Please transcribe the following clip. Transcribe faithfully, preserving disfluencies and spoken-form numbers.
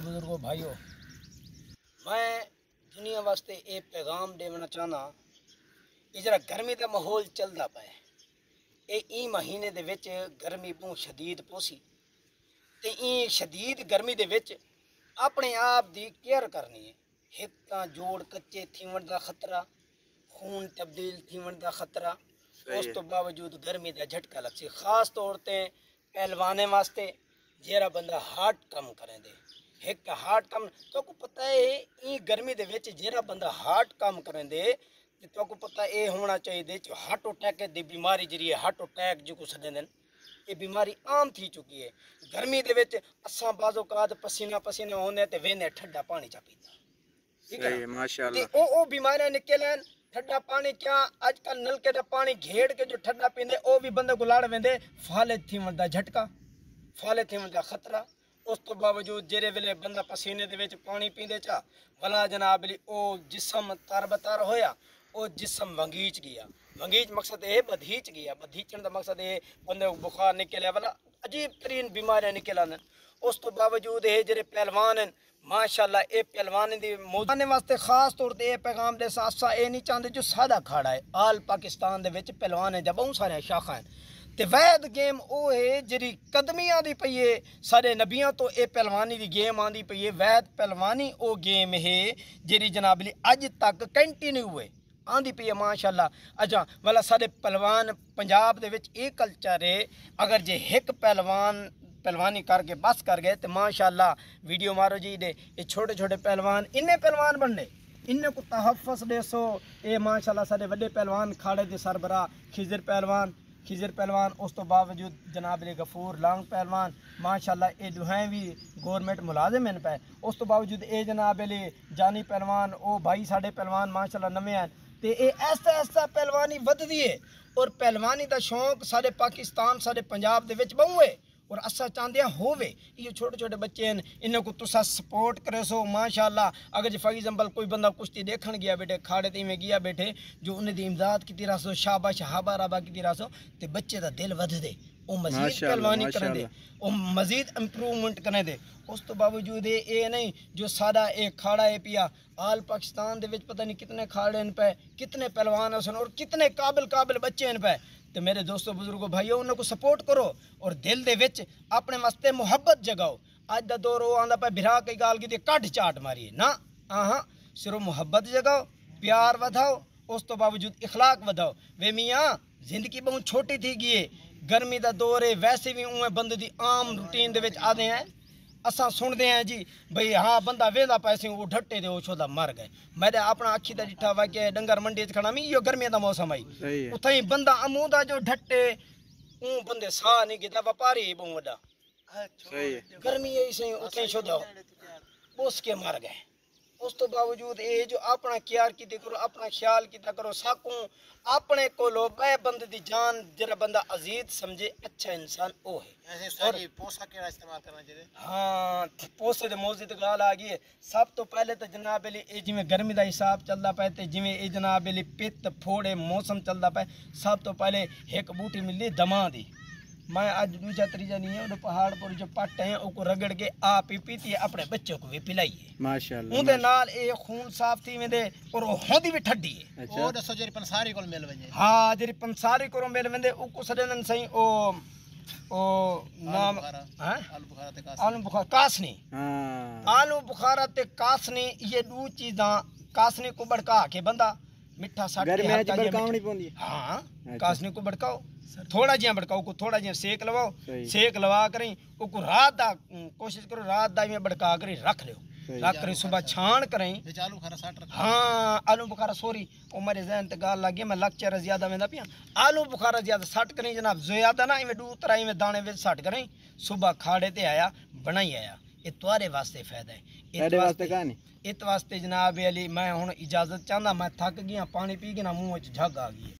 بزرگوں بھائیو، میں دنیا واسطے یہ پیغام دینا چاہنا، یہ جرا گرمی کا ماحول چلتا پا ہے، یہ مہینے دے وچ گرمی بہت شدید پوسی تے این شدید گرمی دے وچ اپنے آپ دی کیئر کرنی ہے۔ ایک تاں جوڑ کچے تھیون دا خطرہ، خون تبدیل تھیون دا خطرہ، اس تو باوجود گرمی دا جھٹکا لگ سی، خاص طور تے پہلوانے واسطے جیرا بندہ ہارٹ کم کریں دے۔ ایک ہارٹ کم تو کو پتہ ہے این گرمی دے وچ جیرا بندہ ہارٹ کم کریں دے تو کو پتہ اے ہونا چاہیے دے ہارٹ اٹیک دی بیماری جڑی ہے ہارٹ اٹیک جو کو سدیں دن یہ بیماری عام تھی چکی ہے۔ گرمی دے وچ اساں بعض اوقات پسینہ پسینہ ہونے تے وینے ٹھنڈا پانی چا پیتا، ٹھیک ہے ماشاءاللہ، تے او او بیماریاں نکلن ٹھنڈا پانی کیا اج کل نلکے دا پانی گھیڑ کے جو ٹھنڈا پیندے او بھی بندے کو لاڑ ویندے فالج تھیون دا جھٹکا، فالج تھیون دا خطرہ۔ اس تو باوجود جیرے ویلے بندہ پسینے دے وچ پانی پیندے چا ولا جناب لی او جسم تر بتر ہویا، او جسم ونگیچ گیا، ونگیچ مقصد ہے بدھیچ گیا، بدھیچن دا مقصد ہے بندے کو بخار نکلیا والا عجیب ترین بیماریاں نکلن۔ اس تو باوجود ہے جڑے پہلوان ہیں ماشاءاللہ اے پہلوان دی موجود واسطے خاص طور تے اے پیغام دے ساتھ سا اے نہیں چاہندے جو سادہ کھاڑا ہے آل پاکستان دے وچ پہلوان ہیں جب بہت سارے شاخاں ہیں تے وید گیم او ہے جری قدمیاں دی پئی ہے سارے نبیاں تو اے پہلوانی دی گیم آندی پئی ہے، وید پہلوانی او گیم ہے جری جناب لی اج تک کنٹینیو ہوئے آندی پئی ہے ماشاءاللہ۔ اچھا والا سارے پہلوان پنجاب دے وچ اے کلچر ہے اگر جے ایک پہلوان پہلوانی کر کے بس کر گئے تو ماشاءاللہ ویڈیو مارو جی دے یہ چھوٹے چھوٹے پہلوان انہیں پہلوان بننے انہیں کو تحفظ دے سو اے ماشاءاللہ سارے وڈے پہلوان کھاڑے دے سربراہ خضر پہلوان خضر پہلوان اس تو باوجود جناب علی غفور لانگ پہلوان ماشاءاللہ اے دوہیں بھی گورنمنٹ ملازم ہیں پہ، اس تو باوجود اے جناب علی جانی پہلوان او بھائی ساڑے پہلوان ماشاءاللہ نویں ہیں تے اے ایسا ایسا پہلوانی ود دیئے اور پہلوانی دا شوق سارے پاکستان سارے پنجاب دے وچ بہوے اور اسا چاہتے ہیں ہووے یہ چھوٹے چھوٹے بچے ہیں انہوں کو تسا سپورٹ کرے سو ماشاءاللہ۔ اگر جی فار ایگزامپل کوئی بندہ کشتی دیکھن گیا بیٹھے کھاڑے تے میں گیا بیٹھے جو انہیں دی امداد کی تیرہ سو شاباش ہابا رابا کی تیرہ سو تے بچے دا دل ود دے وہ مزید پہلوانی کریں دے وہ مزید امپرومنٹ کریں دے۔ اس تو باوجود اے نہیں جو سادہ ایک کھاڑا ہے پیا آل پاکستان دے وچ پتہ نہیں کتنے کھاڑے ہیں پہ کتنے پہلوان ہیں اور کتنے قابل قابل بچے ہیں پہ تو میرے دوستو بزرگوں بھائیو انہوں کو سپورٹ کرو اور دل دے وچ اپنے واسطے محبت جگاؤ۔ آج دا دور وہ آندا پہ بھرا کے گال کی کٹ چاٹ ماری نا آہاں صرف محبت جگاؤ پیار ودھاؤ اس تو باوجود اخلاق ودھاؤ۔ وے میاں زندگی بہت چھوٹی تھی گئی گرمی دا دور ہے ویسے بھی اوے بندے دی عام روٹین دے وچ آدھے ہیں اساں سن دے ہیں جی بھئی ہاں بندہ ویلا پیسے وہ ڈھٹے دے وہ چھوڑا مر گئے۔ میں دے اپنا اکھی دا ڈٹھا ہوا کہ ڈنگر منڈی کھڑا میں یہ گرمی دا موسم آئی اتھائی بندہ امو دا جو ڈھٹے اون بندے ساہ نہیں گیتا وپاری بہت وڈا گرمی ایسے اتھائی چھوڑا بوس کے مر گئے۔ اس تو باوجود اے جو اپنا کیار کیتے کرو اپنا خیال کیتا کرو ساکوں اپنے کو لو بے بند دی جان جرا بندہ عزیز سمجھے اچھا انسان او ہے۔ اور پوسا کیڑا استعمال کرنا چاہیے؟ ہاں پوسے دے موضوع تے گال آ گئی ہے سب تو پہلے تو جناب علی اے جویں گرمی دا حساب چلدا پے تے جویں اے جناب علی پت پھوڑے موسم چلدا پے سب تو پہلے ایک بوٹی ملی دماں دی میں اج دوجا تریجا نہیں ہے وہ پہاڑ پر جو پٹ ہیں او کو رگڑ کے آپ ہی پیتی ہے اپنے بچوں کو بھی پلائیے ماشاءاللہ اون دے نال اے خون صاف تھی ویندے اور ہوندی بھی ٹھڈی ہے۔ او دسو جری پنساری کول مل وجے ہاں جری پنساری کول مل ویندے او کو سڈن سہی او او نام ہاں آلو بخارا تے کاس آلو بخارا کاسنی ہاں آلو بخارا تے کاسنی یہ دو چیزاں کاسنی کو بڑکا کے بندہ میٹھا ساٹھ کے گرمی وچ بڑکاونی پوندی ہاں کاسنی کو بڑکاؤ تھوڑا جہاں بڑکاؤ کو تھوڑا جہاں سیک لواؤ سیک لوا کریں او کو رات دا کوشش کرو رات دا میں بڑکا کریں رکھ لیو رکھ کریں صبح چھان کریں آلو بخارا ساٹھ رکھ ہاں آلو بخارا سوری او میرے ذہن تے گال لگ گئی میں لیکچر زیادہ ویندا پیا آلو بخارا زیادہ سٹ کریں جناب زیادہ نہ ایویں دو طرح ایویں دانے وچ سٹ کریں صبح کھاڑے تے آیا بنائی آیا یہ تمہارے واسطے فائدہ ہے ایڈے واسطے کا نہیں اس واسطے جناب علی میں ہن اجازت چاہندا میں تھک گیا پانی پی کے نا منہ وچ جھگ آ گئی۔